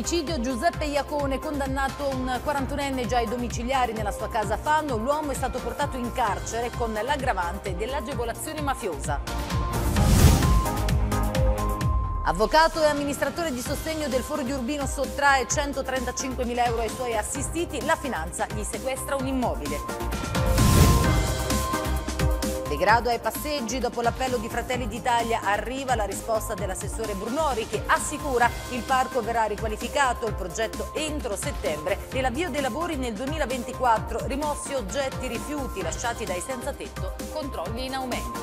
Omicidio Giuseppe Iacone, condannato un 41enne già ai domiciliari nella sua casa a Fano. L'uomo è stato portato in carcere con l'aggravante dell'agevolazione mafiosa. Avvocato e amministratore di sostegno del Foro di Urbino sottrae 135.000 euro ai suoi assistiti. La finanza gli sequestra un immobile. Degrado ai passeggi, dopo l'appello di Fratelli d'Italia arriva la risposta dell'assessore Brunori che assicura il parco verrà riqualificato, il progetto entro settembre e l'avvio dei lavori nel 2024, rimossi oggetti, rifiuti lasciati dai senza tetto, controlli in aumento.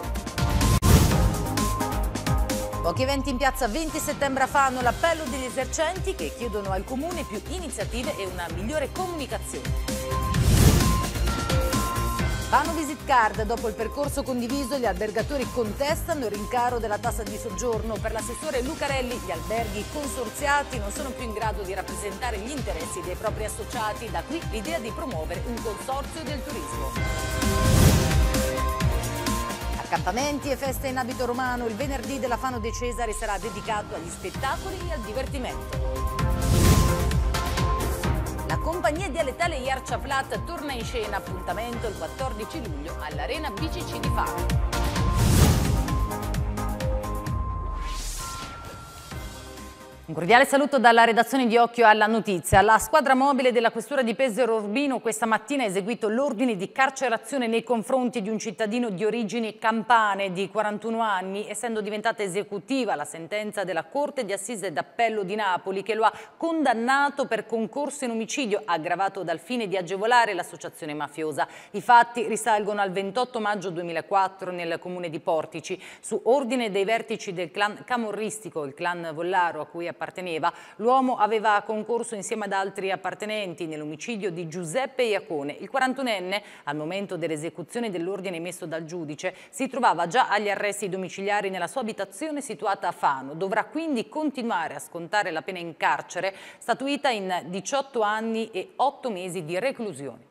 Pochi eventi in piazza 20 settembre a Fano, l'appello degli esercenti che chiedono al Comune più iniziative e una migliore comunicazione. Fano Visit Card, dopo il percorso condiviso gli albergatori contestano il rincaro della tassa di soggiorno. Per l'assessore Lucarelli gli alberghi consorziati non sono più in grado di rappresentare gli interessi dei propri associati, da qui l'idea di promuovere un consorzio del turismo. Accampamenti e feste in abito romano, il venerdì della Fano De Cesari sarà dedicato agli spettacoli e al divertimento. La compagnia dialettale Jartschaplat torna in scena, appuntamento il 14 luglio all'Arena BCC di Fano. Un cordiale saluto dalla redazione di Occhio alla Notizia. La squadra mobile della Questura di Pesaro Urbino questa mattina ha eseguito l'ordine di carcerazione nei confronti di un cittadino di origini campane di 41 anni, essendo diventata esecutiva la sentenza della Corte di Assise d'Appello di Napoli che lo ha condannato per concorso in omicidio aggravato dal fine di agevolare l'associazione mafiosa. I fatti risalgono al 28 maggio 2004 nel comune di Portici. Su ordine dei vertici del clan camorristico, il clan Vollaro a cui apparteneva, l'uomo aveva concorso insieme ad altri appartenenti nell'omicidio di Giuseppe Iacone. Il 41enne, al momento dell'esecuzione dell'ordine emesso dal giudice, si trovava già agli arresti domiciliari nella sua abitazione situata a Fano. Dovrà quindi continuare a scontare la pena in carcere, statuita in 18 anni e 8 mesi di reclusione.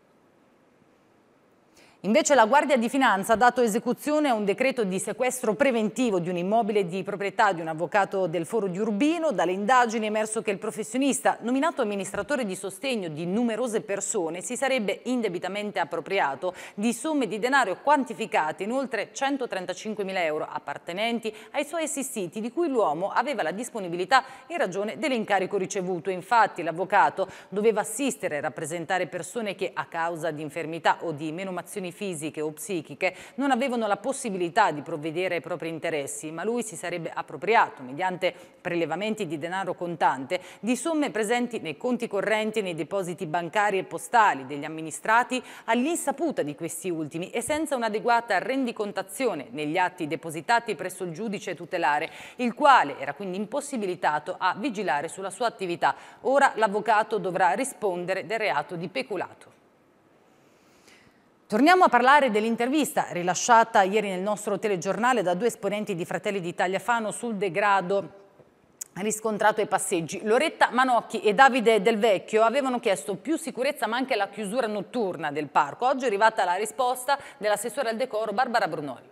Invece la Guardia di Finanza ha dato esecuzione a un decreto di sequestro preventivo di un immobile di proprietà di un avvocato del Foro di Urbino. Dalle indagini è emerso che il professionista, nominato amministratore di sostegno di numerose persone, si sarebbe indebitamente appropriato di somme di denaro quantificate in oltre 135.000 euro appartenenti ai suoi assistiti, di cui l'uomo aveva la disponibilità in ragione dell'incarico ricevuto. Infatti l'avvocato doveva assistere e rappresentare persone che a causa di infermità o di menomazioni fisiche o psichiche non avevano la possibilità di provvedere ai propri interessi, ma lui si sarebbe appropriato, mediante prelevamenti di denaro contante, di somme presenti nei conti correnti e nei depositi bancari e postali degli amministrati all'insaputa di questi ultimi e senza un'adeguata rendicontazione negli atti depositati presso il giudice tutelare, il quale era quindi impossibilitato a vigilare sulla sua attività. Ora l'avvocato dovrà rispondere del reato di peculato. Torniamo a parlare dell'intervista rilasciata ieri nel nostro telegiornale da due esponenti di Fratelli d'Italia Fano sul degrado riscontrato ai passeggi. Loretta Manocchi e Davide Del Vecchio avevano chiesto più sicurezza ma anche la chiusura notturna del parco. Oggi è arrivata la risposta dell'assessore al decoro Barbara Brunori.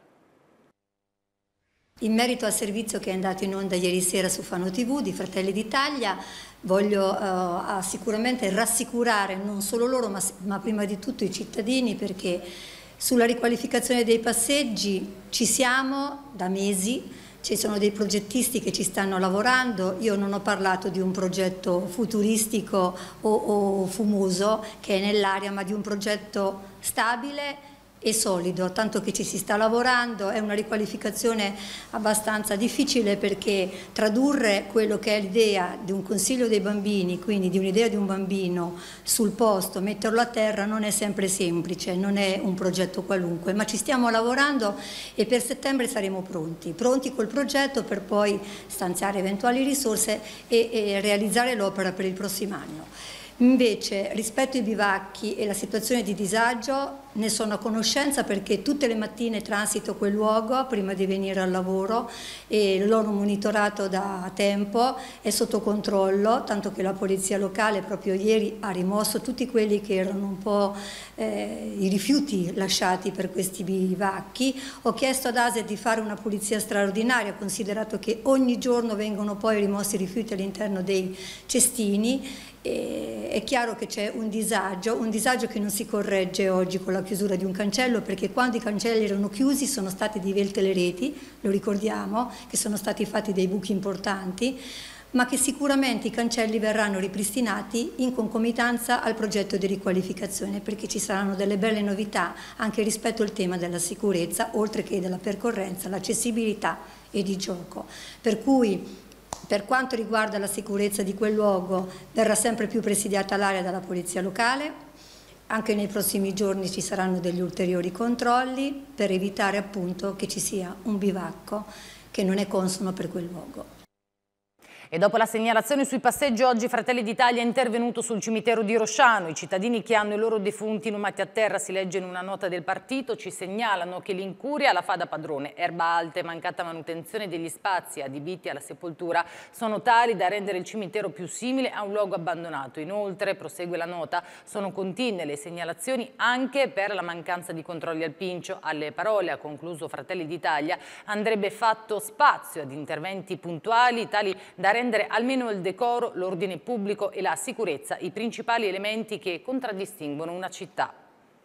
In merito al servizio che è andato in onda ieri sera su Fano TV di Fratelli d'Italia, voglio sicuramente rassicurare non solo loro ma prima di tutto i cittadini, perché sulla riqualificazione dei passeggi ci siamo da mesi, ci sono dei progettisti che ci stanno lavorando. Io non ho parlato di un progetto futuristico o fumoso che è nell'aria, ma di un progetto stabile e solido, tanto che ci si sta lavorando. È una riqualificazione abbastanza difficile, perché tradurre quello che è l'idea di un consiglio dei bambini, quindi di un'idea di un bambino sul posto, metterlo a terra non è sempre semplice, non è un progetto qualunque, ma ci stiamo lavorando e per settembre saremo pronti col progetto per poi stanziare eventuali risorse e realizzare l'opera per il prossimo anno. Invece rispetto ai bivacchi e la situazione di disagio ne sono a conoscenza perché tutte le mattine transito quel luogo prima di venire al lavoro e l'ho monitorato da tempo, è sotto controllo, tanto che la polizia locale proprio ieri ha rimosso tutti quelli che erano un po' i rifiuti lasciati per questi bivacchi. Ho chiesto ad ASET di fare una pulizia straordinaria, considerato che ogni giorno vengono poi rimossi i rifiuti all'interno dei cestini. È chiaro che c'è un disagio che non si corregge oggi con la chiusura di un cancello, perché quando i cancelli erano chiusi sono state divelte le reti, lo ricordiamo, che sono stati fatti dei buchi importanti, ma che sicuramente i cancelli verranno ripristinati in concomitanza al progetto di riqualificazione, perché ci saranno delle belle novità anche rispetto al tema della sicurezza, oltre che della percorrenza, l'accessibilità e di gioco. Per cui, per quanto riguarda la sicurezza di quel luogo, verrà sempre più presidiata l'area dalla polizia locale. Anche nei prossimi giorni ci saranno degli ulteriori controlli per evitare appunto che ci sia un bivacco che non è consono per quel luogo. E dopo la segnalazione sui passeggi, oggi Fratelli d'Italia è intervenuto sul cimitero di Rosciano. I cittadini che hanno i loro defunti inumati a terra, si legge in una nota del partito, ci segnalano che l'incuria la fa da padrone. Erba alte, mancata manutenzione degli spazi adibiti alla sepoltura sono tali da rendere il cimitero più simile a un luogo abbandonato. Inoltre, prosegue la nota, sono continue le segnalazioni anche per la mancanza di controlli al Pincio. Alle parole, ha concluso Fratelli d'Italia, andrebbe fatto spazio ad interventi puntuali tali da rendere almeno il decoro, l'ordine pubblico e la sicurezza i principali elementi che contraddistinguono una città.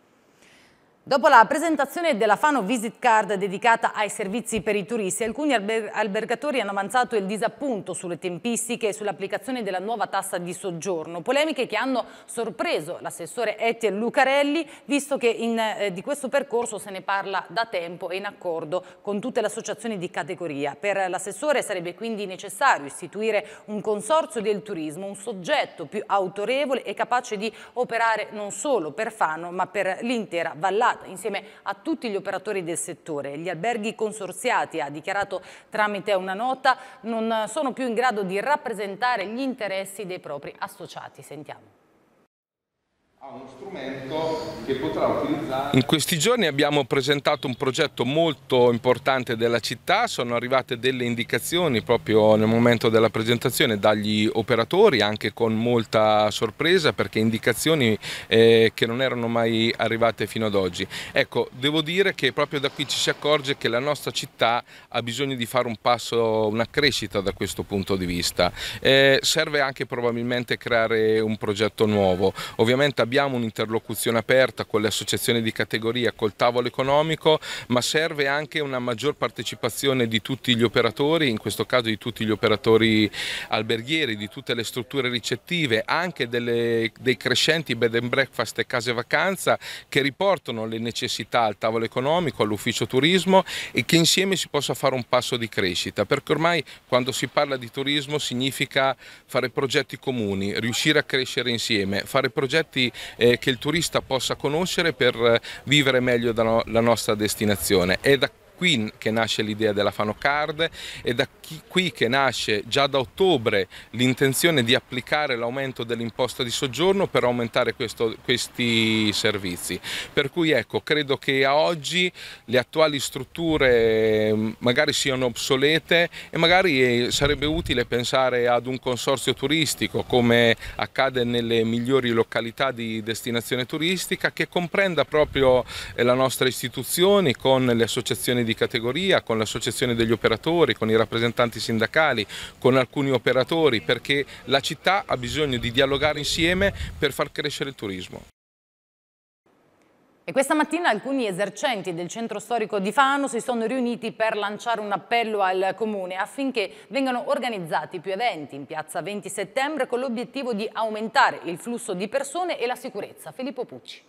Dopo la presentazione della Fano Visit Card dedicata ai servizi per i turisti, alcuni albergatori hanno avanzato il disappunto sulle tempistiche e sull'applicazione della nuova tassa di soggiorno. Polemiche che hanno sorpreso l'assessore Etienne Lucarelli, visto che di questo percorso se ne parla da tempo e in accordo con tutte le associazioni di categoria. Per l'assessore sarebbe quindi necessario istituire un consorzio del turismo, un soggetto più autorevole e capace di operare non solo per Fano ma per l'intera vallata, insieme a tutti gli operatori del settore. Gli alberghi consorziati, ha dichiarato tramite una nota, non sono più in grado di rappresentare gli interessi dei propri associati. Sentiamo. Ha uno strumento che potrà utilizzare. In questi giorni abbiamo presentato un progetto molto importante della città, sono arrivate delle indicazioni proprio nel momento della presentazione dagli operatori, anche con molta sorpresa, perché indicazioni che non erano mai arrivate fino ad oggi. Ecco, devo dire che proprio da qui ci si accorge che la nostra città ha bisogno di fare un passo, una crescita da questo punto di vista. Serve anche probabilmente creare un progetto nuovo. Ovviamente abbiamo un'interlocuzione aperta con le associazioni di categoria, col tavolo economico, ma serve anche una maggior partecipazione di tutti gli operatori, in questo caso di tutti gli operatori alberghieri, di tutte le strutture ricettive, anche dei crescenti bed and breakfast e case vacanza che riportano le necessità al tavolo economico, all'ufficio turismo, e che insieme si possa fare un passo di crescita, perché ormai quando si parla di turismo significa fare progetti comuni, riuscire a crescere insieme, fare progetti che il turista possa conoscere per vivere meglio la nostra destinazione. È da qui che nasce l'idea della Fano Card, è da qui che nasce già da ottobre l'intenzione di applicare l'aumento dell'imposta di soggiorno per aumentare questi servizi. Per cui ecco, credo che a oggi le attuali strutture magari siano obsolete e magari sarebbe utile pensare ad un consorzio turistico, come accade nelle migliori località di destinazione turistica, che comprenda proprio la nostra istituzione con le associazioni di categoria, con l'associazione degli operatori, con i rappresentanti sindacali, con alcuni operatori, perché la città ha bisogno di dialogare insieme per far crescere il turismo. E questa mattina alcuni esercenti del centro storico di Fano si sono riuniti per lanciare un appello al Comune affinché vengano organizzati più eventi in piazza 20 settembre con l'obiettivo di aumentare il flusso di persone e la sicurezza. Filippo Pucci.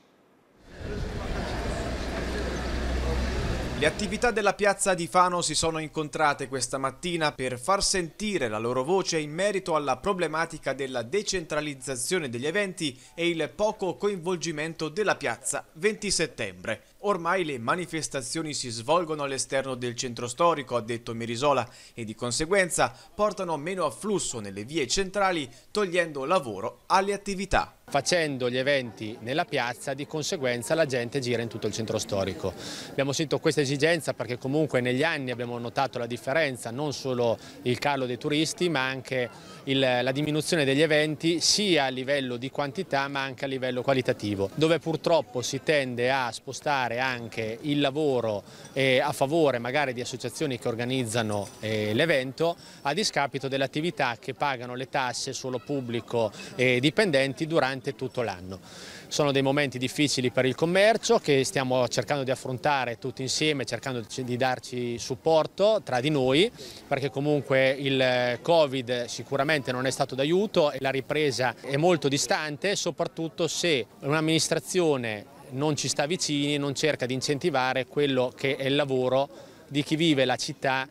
Le attività della piazza di Fano si sono incontrate questa mattina per far sentire la loro voce in merito alla problematica della decentralizzazione degli eventi e il poco coinvolgimento della piazza 20 settembre. Ormai le manifestazioni si svolgono all'esterno del centro storico, ha detto Merisola, e di conseguenza portano meno afflusso nelle vie centrali, togliendo lavoro alle attività. Facendo gli eventi nella piazza, di conseguenza la gente gira in tutto il centro storico. Abbiamo sentito questa esigenza perché comunque negli anni abbiamo notato la differenza, non solo il calo dei turisti ma anche la diminuzione degli eventi sia a livello di quantità ma anche a livello qualitativo, dove purtroppo si tende a spostare anche il lavoro a favore magari di associazioni che organizzano l'evento a discapito delle attività che pagano le tasse solo pubblico e dipendenti durante tutto l'anno. Sono dei momenti difficili per il commercio che stiamo cercando di affrontare tutti insieme, cercando di darci supporto tra di noi, perché comunque il Covid sicuramente non è stato d'aiuto e la ripresa è molto distante, soprattutto se un'amministrazione non ci sta vicini, non cerca di incentivare quello che è il lavoro di chi vive la città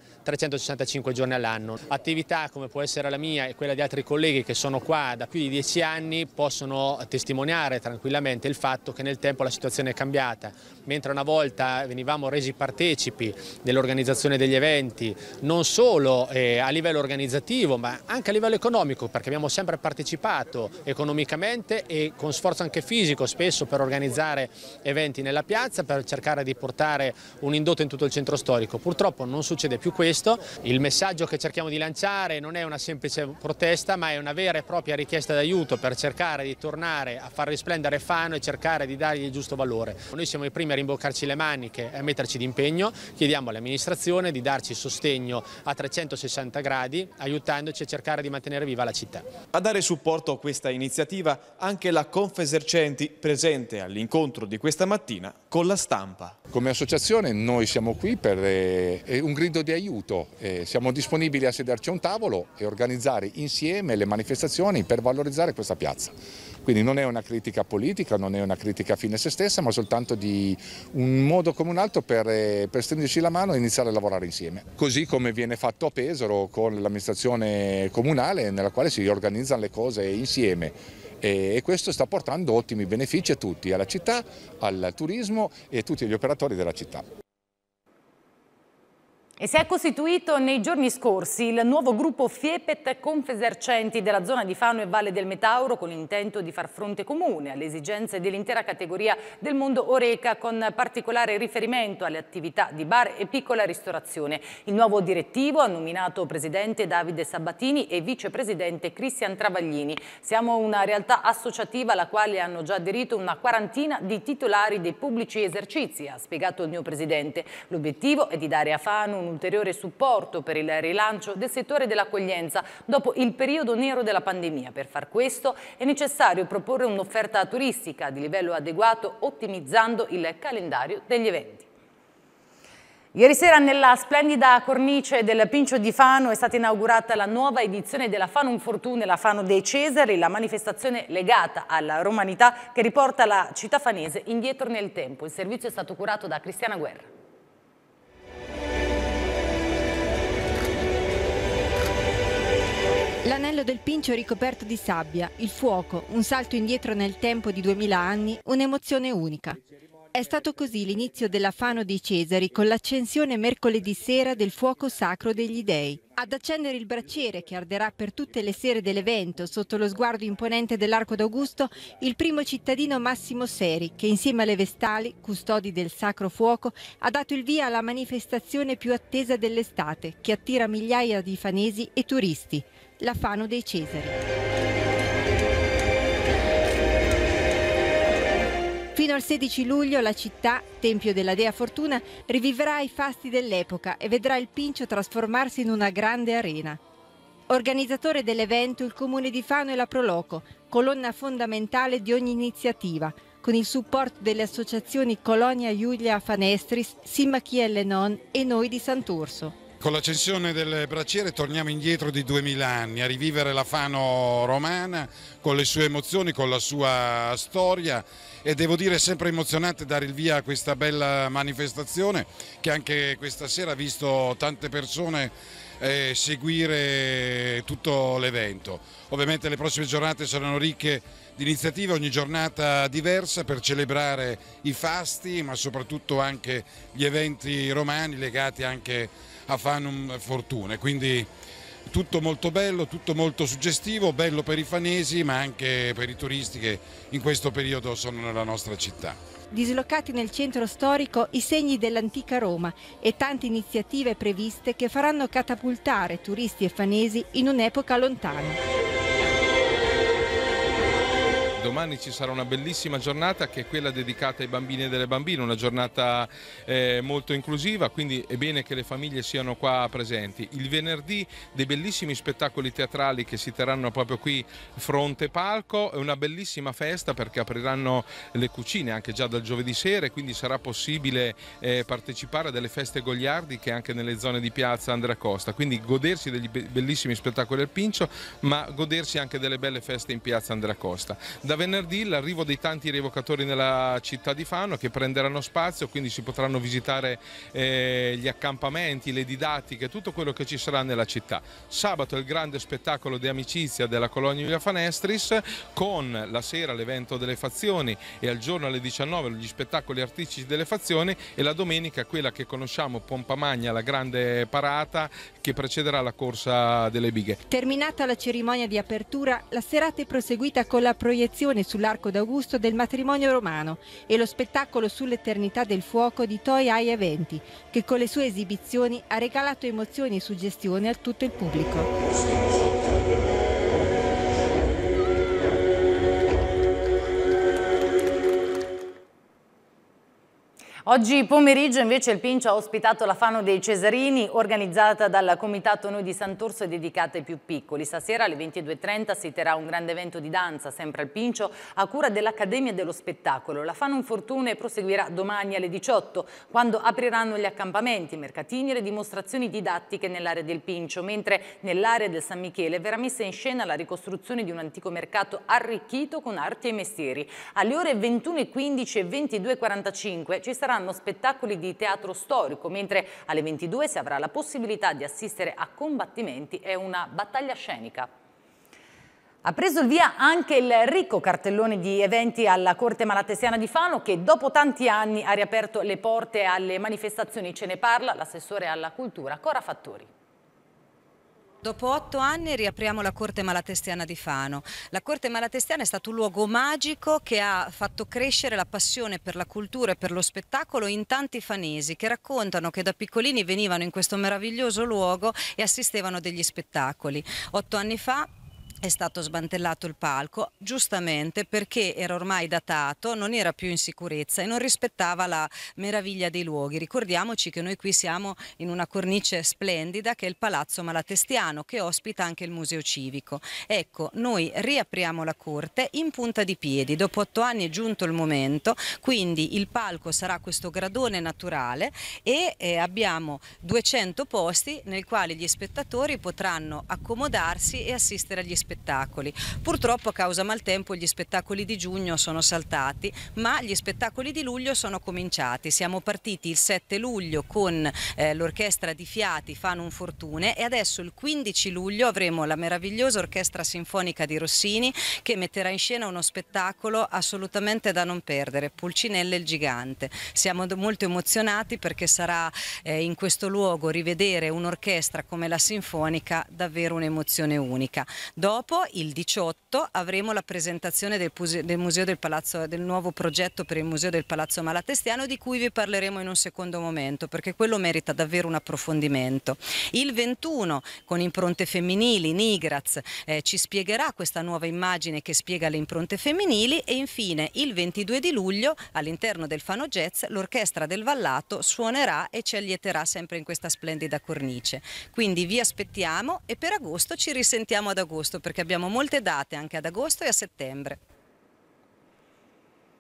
365 giorni all'anno. Attività come può essere la mia e quella di altri colleghi che sono qua da più di 10 anni possono testimoniare tranquillamente il fatto che nel tempo la situazione è cambiata. Mentre una volta venivamo resi partecipi dell'organizzazione degli eventi, non solo a livello organizzativo ma anche a livello economico, perché abbiamo sempre partecipato economicamente e con sforzo anche fisico spesso per organizzare eventi nella piazza, per cercare di portare un indotto in tutto il centro storico. Purtroppo non succede più questo. Il messaggio che cerchiamo di lanciare non è una semplice protesta ma è una vera e propria richiesta d'aiuto per cercare di tornare a far risplendere Fano e cercare di dargli il giusto valore. Noi siamo i primi a rimboccarci le maniche e a metterci d'impegno, chiediamo all'amministrazione di darci sostegno a 360 gradi aiutandoci a cercare di mantenere viva la città. A dare supporto a questa iniziativa anche la Confesercenti presente all'incontro di questa mattina con la stampa. Come associazione noi siamo qui per un grido di aiuto, siamo disponibili a sederci a un tavolo e organizzare insieme le manifestazioni per valorizzare questa piazza. Quindi non è una critica politica, non è una critica fine a se stessa, ma soltanto di un modo come un altro per stringerci la mano e iniziare a lavorare insieme. Così come viene fatto a Pesaro con l'amministrazione comunale nella quale si organizzano le cose insieme. E questo sta portando ottimi benefici a tutti, alla città, al turismo e a tutti gli operatori della città. E si è costituito nei giorni scorsi il nuovo gruppo Fiepet Confesercenti della zona di Fano e Valle del Metauro con l'intento di far fronte comune alle esigenze dell'intera categoria del mondo Horeca con particolare riferimento alle attività di bar e piccola ristorazione. Il nuovo direttivo ha nominato presidente Davide Sabatini e vicepresidente Cristian Travaglini. Siamo una realtà associativa alla quale hanno già aderito una quarantina di titolari dei pubblici esercizi, ha spiegato il neopresidente. L'obiettivo è di dare a Fano un ulteriore supporto per il rilancio del settore dell'accoglienza dopo il periodo nero della pandemia. Per far questo è necessario proporre un'offerta turistica di livello adeguato, ottimizzando il calendario degli eventi. Ieri sera nella splendida cornice del Pincio di Fano è stata inaugurata la nuova edizione della Fanum Fortune, la Fano dei Cesari, la manifestazione legata alla romanità che riporta la città fanese indietro nel tempo. Il servizio è stato curato da Cristiana Guerra. L'anello del Pincio è ricoperto di sabbia, il fuoco, un salto indietro nel tempo di 2000 anni, un'emozione unica. È stato così l'inizio della Fano dei Cesari con l'accensione mercoledì sera del fuoco sacro degli dei. Ad accendere il braciere che arderà per tutte le sere dell'evento sotto lo sguardo imponente dell'Arco d'Augusto, il primo cittadino Massimo Seri che insieme alle vestali, custodi del sacro fuoco, ha dato il via alla manifestazione più attesa dell'estate che attira migliaia di fanesi e turisti. La Fano dei Cesari. Fino al 16 luglio la città, tempio della Dea Fortuna, rivivrà i fasti dell'epoca e vedrà il Pincio trasformarsi in una grande arena. Organizzatore dell'evento il Comune di Fano e la Proloco, colonna fondamentale di ogni iniziativa, con il supporto delle associazioni Colonia Iulia Fanestris, Simma Chielle Non e Noi di Sant'Urso. Con l'accensione del braciere torniamo indietro di 2000 anni, a rivivere la Fano romana con le sue emozioni, con la sua storia, e devo dire è sempre emozionante dare il via a questa bella manifestazione che anche questa sera ha visto tante persone seguire tutto l'evento. Ovviamente le prossime giornate saranno ricche di iniziative, ogni giornata diversa per celebrare i fasti, ma soprattutto anche gli eventi romani legati anche a Fanum Fortune, quindi tutto molto bello, tutto molto suggestivo, bello per i fanesi ma anche per i turisti che in questo periodo sono nella nostra città. Dislocati nel centro storico i segni dell'antica Roma e tante iniziative previste che faranno catapultare turisti e fanesi in un'epoca lontana. Domani ci sarà una bellissima giornata che è quella dedicata ai bambini e delle bambine, una giornata molto inclusiva, quindi è bene che le famiglie siano qua presenti. Il venerdì dei bellissimi spettacoli teatrali che si terranno proprio qui fronte palco, è una bellissima festa perché apriranno le cucine anche già dal giovedì sera e quindi sarà possibile partecipare a delle feste goliardiche anche nelle zone di piazza Andrea Costa, quindi godersi degli bellissimi spettacoli al Pincio ma godersi anche delle belle feste in piazza Andrea Costa. Da venerdì l'arrivo dei tanti rievocatori nella città di Fano che prenderanno spazio, quindi si potranno visitare gli accampamenti, le didattiche, tutto quello che ci sarà nella città. Sabato è il grande spettacolo di amicizia della Colonia Iulia Fanestris con la sera l'evento delle fazioni e al giorno alle 19 gli spettacoli artistici delle fazioni e la domenica quella che conosciamo, Pompa Magna, la grande parata che precederà la corsa delle bighe. Terminata la cerimonia di apertura, la serata è proseguita con la proiezione sull'Arco d'Augusto del matrimonio romano e lo spettacolo sull'eternità del fuoco di Toi Ai Eventi, che con le sue esibizioni ha regalato emozioni e suggestioni a tutto il pubblico. Oggi pomeriggio invece il Pincio ha ospitato la Fano dei Cesarini organizzata dal Comitato Noi di Sant'Orso e dedicata ai più piccoli. Stasera alle 22:30 si terrà un grande evento di danza sempre al Pincio a cura dell'Accademia dello Spettacolo. La Fano Fortune proseguirà domani alle 18 quando apriranno gli accampamenti, i mercatini e le dimostrazioni didattiche nell'area del Pincio, mentre nell'area del San Michele verrà messa in scena la ricostruzione di un antico mercato arricchito con arti e mestieri. Alle ore 21:15 e 22:45 ci saranno spettacoli di teatro storico, mentre alle 22 si avrà la possibilità di assistere a combattimenti e una battaglia scenica. Ha preso il via anche il ricco cartellone di eventi alla Corte Malatestiana di Fano che dopo tanti anni ha riaperto le porte alle manifestazioni. Ce ne parla l'assessore alla cultura Cora Fattori. Dopo 8 anni riapriamo la Corte Malatestiana di Fano. La Corte Malatestiana è stato un luogo magico che ha fatto crescere la passione per la cultura e per lo spettacolo in tanti fanesi che raccontano che da piccolini venivano in questo meraviglioso luogo e assistevano degli spettacoli. 8 anni fa è stato smantellato il palco, giustamente perché era ormai datato, non era più in sicurezza e non rispettava la meraviglia dei luoghi. Ricordiamoci che noi qui siamo in una cornice splendida che è il Palazzo Malatestiano, che ospita anche il Museo Civico. Ecco, noi riapriamo la Corte in punta di piedi, dopo 8 anni è giunto il momento, quindi il palco sarà questo gradone naturale e abbiamo 200 posti nei quali gli spettatori potranno accomodarsi e assistere agli spettacoli. Purtroppo a causa maltempo gli spettacoli di giugno sono saltati, ma gli spettacoli di luglio sono cominciati. Siamo partiti il 7 luglio con l'orchestra di Fiati Fanum Fortune e adesso il 15 luglio avremo la meravigliosa orchestra sinfonica di Rossini che metterà in scena uno spettacolo assolutamente da non perdere, Pulcinella il gigante. Siamo molto emozionati perché sarà in questo luogo rivedere un'orchestra come la sinfonica davvero un'emozione unica. Dopo, il 18, avremo la presentazione del Museo del Palazzo, del nuovo progetto per il Museo del Palazzo Malatestiano, di cui vi parleremo in un secondo momento, perché quello merita davvero un approfondimento. Il 21, con impronte femminili, Nigraz ci spiegherà questa nuova immagine che spiega le impronte femminili e infine il 22 di luglio, all'interno del Fano Jazz, l'Orchestra del Vallato suonerà e ci allieterà sempre in questa splendida cornice. Quindi vi aspettiamo e per agosto ci risentiamo ad agosto, perché abbiamo molte date anche ad agosto e a settembre.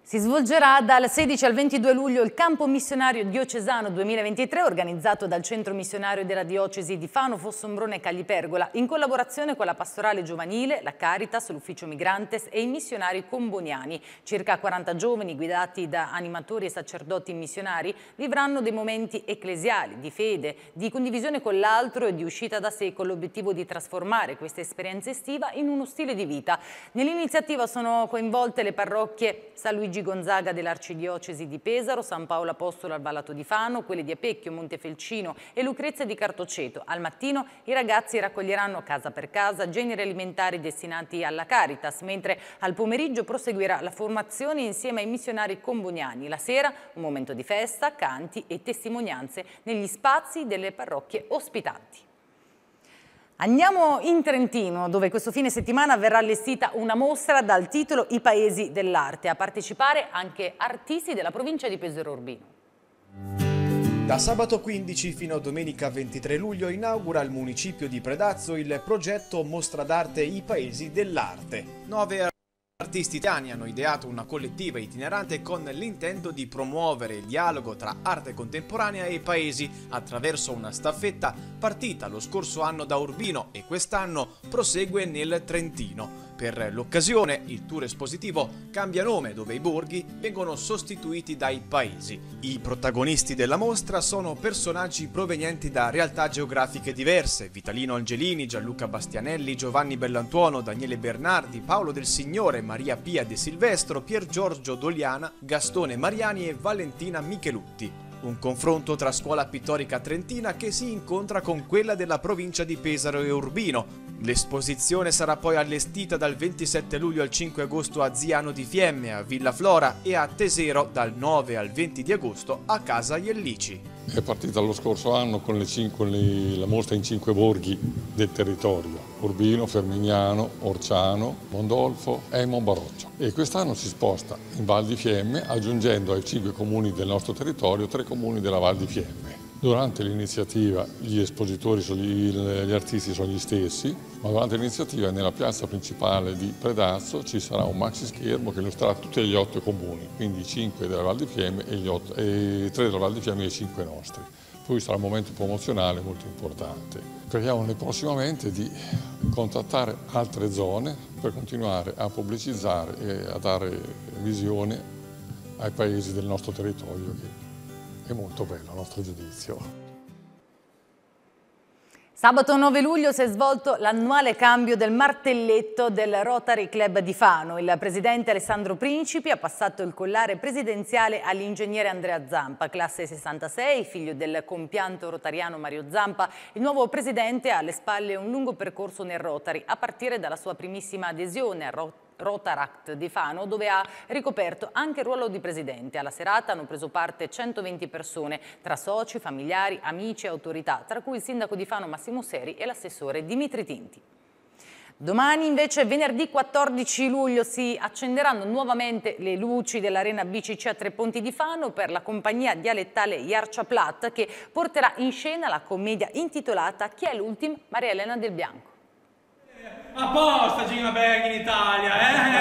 Si svolgerà dal 16 al 22 luglio il Campo Missionario Diocesano 2023 organizzato dal Centro Missionario della Diocesi di Fano, Fossombrone e Caglipergola in collaborazione con la Pastorale Giovanile, la Caritas, l'Ufficio Migrantes e i missionari comboniani. Circa 40 giovani guidati da animatori e sacerdoti missionari vivranno dei momenti ecclesiali, di fede, di condivisione con l'altro e di uscita da sé con l'obiettivo di trasformare questa esperienza estiva in uno stile di vita. Nell'iniziativa sono coinvolte le parrocchie San Luigi Gonzaga dell'Arcidiocesi di Pesaro, San Paolo Apostolo al Ballato di Fano, quelle di Apecchio, Montefelcino e Lucrezia di Cartoceto. Al mattino i ragazzi raccoglieranno casa per casa generi alimentari destinati alla Caritas, mentre al pomeriggio proseguirà la formazione insieme ai missionari comboniani. La sera un momento di festa, canti e testimonianze negli spazi delle parrocchie ospitanti. Andiamo in Trentino, dove questo fine settimana verrà allestita una mostra dal titolo I Paesi dell'Arte. A partecipare anche artisti della provincia di Pesaro Urbino. Da sabato 15 fino a domenica 23 luglio inaugura il municipio di Predazzo il progetto Mostra d'Arte I Paesi dell'Arte. 9 artisti italiani hanno ideato una collettiva itinerante con l'intento di promuovere il dialogo tra arte contemporanea e paesi attraverso una staffetta partita lo scorso anno da Urbino e quest'anno prosegue nel Trentino. Per l'occasione il tour espositivo cambia nome, dove i borghi vengono sostituiti dai paesi. I protagonisti della mostra sono personaggi provenienti da realtà geografiche diverse: Vitalino Angelini, Gianluca Bastianelli, Giovanni Bellantuono, Daniele Bernardi, Paolo Del Signore, Maria Pia De Silvestro, Pier Giorgio Doliana, Gastone Mariani e Valentina Michelutti. Un confronto tra scuola pittorica trentina che si incontra con quella della provincia di Pesaro e Urbino. L'esposizione sarà poi allestita dal 27 luglio al 5 agosto a Ziano di Fiemme, a Villa Flora, e a Tesero dal 9 al 20 di agosto a Casa Iellici. È partita lo scorso anno con la mostra in 5 borghi del territorio: Urbino, Fermignano, Orciano, Mondolfo e Monbaroccio. E quest'anno si sposta in Val di Fiemme, aggiungendo ai 5 comuni del nostro territorio 3 comuni della Val di Fiemme. Durante l'iniziativa gli espositori, gli artisti sono gli stessi, ma durante l'iniziativa nella piazza principale di Predazzo ci sarà un maxi schermo che illustrerà tutti gli 8 comuni, quindi 5 della Val di Fiemme e 3 della Val di Fiemme e 5 nostri. Poi sarà un momento promozionale molto importante. Speriamo prossimamente di contattare altre zone per continuare a pubblicizzare e a dare visione ai paesi del nostro territorio, che è molto bello a nostro giudizio. Sabato 9 luglio si è svolto l'annuale cambio del martelletto del Rotary Club di Fano. Il presidente Alessandro Principi ha passato il collare presidenziale all'ingegnere Andrea Zampa, classe 66, figlio del compianto rotariano Mario Zampa. Il nuovo presidente ha alle spalle un lungo percorso nel Rotary, a partire dalla sua primissima adesione al Rotaract di Fano, dove ha ricoperto anche il ruolo di presidente. Alla serata hanno preso parte 120 persone, tra soci, familiari, amici e autorità, tra cui il sindaco di Fano Massimo Seri e l'assessore Dimitri Tinti. Domani invece, venerdì 14 luglio, si accenderanno nuovamente le luci dell'Arena BCC a Tre Ponti di Fano per la compagnia dialettale Jarciaplat, che porterà in scena la commedia intitolata Chi è l'ultim? Maria Elena Del Bianco. Apposta Gina Berg in Italia,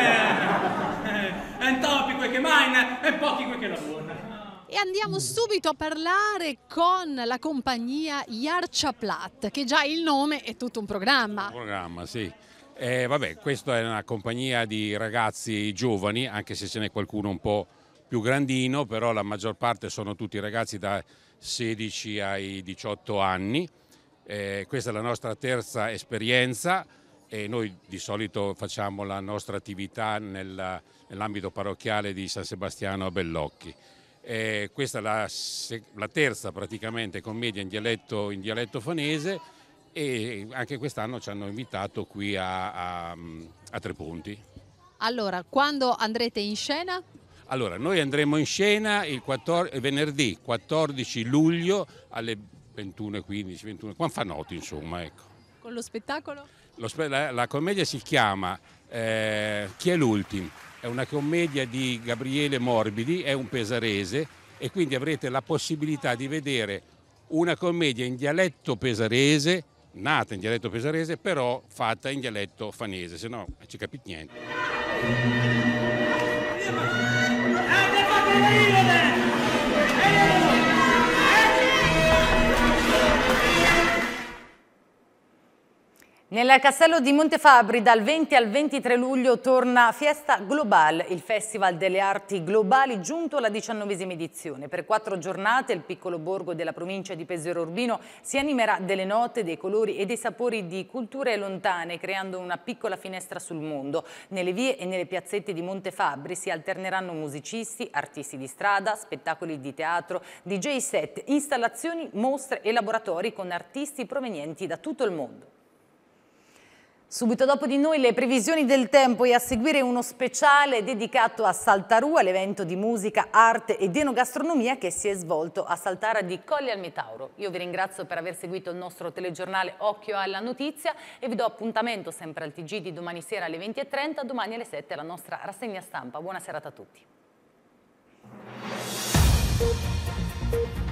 è un topico che mai e pochi che lavorano. E andiamo subito a parlare con la compagnia Jarciaplat, che già il nome è tutto un programma. Un programma, sì. Questa è una compagnia di ragazzi giovani, anche se ce n'è qualcuno un po' più grandino, però la maggior parte sono tutti ragazzi da 16 ai 18 anni. Questa è la nostra terza esperienza. E noi di solito facciamo la nostra attività nell'ambito parrocchiale di San Sebastiano a Bellocchi. Questa è la terza praticamente commedia in dialetto fanese, e anche quest'anno ci hanno invitato qui a Tre Ponti. Allora, quando andrete in scena? Allora, noi andremo in scena il venerdì 14 luglio alle 21:15, 21, quando fa notte, insomma, ecco. Con lo spettacolo? La commedia si chiama Chi è l'ultim? È una commedia di Gabriele Morbidi, è un pesarese, e quindi avrete la possibilità di vedere una commedia in dialetto pesarese, nata in dialetto pesarese, però fatta in dialetto fanese, se no non ci capite niente. Nel castello di Montefabbri dal 20 al 23 luglio torna Fiesta Global, il festival delle arti globali giunto alla 19ª edizione. Per 4 giornate il piccolo borgo della provincia di Pesaro Urbino si animerà delle note, dei colori e dei sapori di culture lontane, creando una piccola finestra sul mondo. Nelle vie e nelle piazzette di Montefabbri si alterneranno musicisti, artisti di strada, spettacoli di teatro, DJ set, installazioni, mostre e laboratori con artisti provenienti da tutto il mondo. Subito dopo di noi le previsioni del tempo e a seguire uno speciale dedicato a Saltarua, l'evento di musica, arte ed enogastronomia che si è svolto a Saltara di Colli al Metauro. Io vi ringrazio per aver seguito il nostro telegiornale Occhio alla Notizia e vi do appuntamento sempre al TG di domani sera alle 20:30, domani alle 7 la nostra rassegna stampa. Buona serata a tutti.